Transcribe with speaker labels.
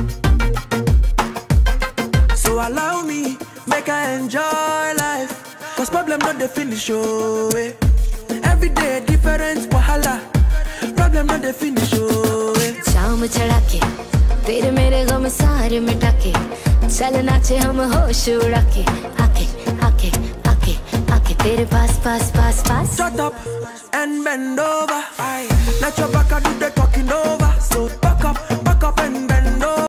Speaker 1: So allow me, make I enjoy life. Cause problem not the finish, oh eh. Every day different wahala. Problem not the finish, oh eh.
Speaker 2: शाम चढ़ा के तेरे मेरे गम सारे मिटा के चल नाचे हम होश उड़ा के आके आके आके आके तेरे पास पास पास पास.
Speaker 1: Shut up and bend over. Let your back do the talking over. So back